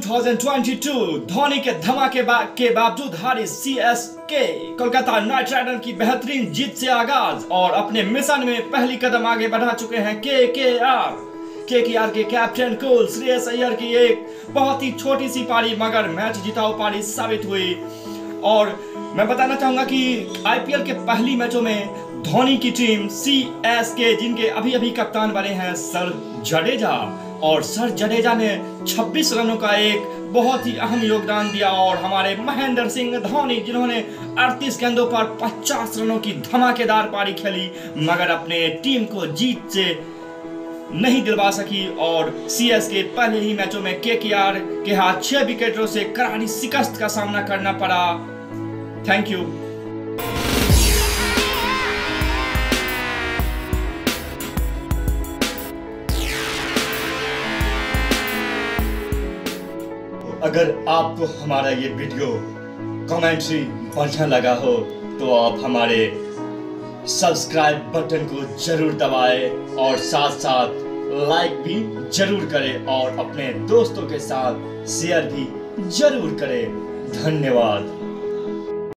2022 धोनी के धमाके के बावजूद हारी सीएसके, कोलकाता नाइट राइडर की बेहतरीन जीत से आगाज और अपने मिशन में पहली कदम आगे बढ़ा चुके हैं केकेआर के कैप्टन कूल श्रेयस अय्यर की एक बहुत ही छोटी सी पारी मगर मैच जिताऊ पारी साबित हुई। और मैं बताना चाहूंगा कि आईपीएल के पहली मैचों में धोनी की टीम सीएसके, जिनके अभी अभी कप्तान बने हैं सर जडेजा, और सर जडेजा ने 26 रनों का एक बहुत ही अहम योगदान दिया। और हमारे महेंद्र सिंह धोनी, जिन्होंने 38 गेंदों पर 50 रनों की धमाकेदार पारी खेली मगर अपने टीम को जीत से नहीं दिलवा सकी। और सीएसके पहले ही मैचों में केकेआर के हाथ 6 विकेटों से करारी शिकस्त का सामना करना पड़ा। Thank you. अगर आपको हमारा ये वीडियो कमेंट्री बढ़िया लगा हो तो आप हमारे सब्सक्राइब बटन को जरूर दबाएं और साथ साथ लाइक भी जरूर करें और अपने दोस्तों के साथ शेयर भी जरूर करें। धन्यवाद।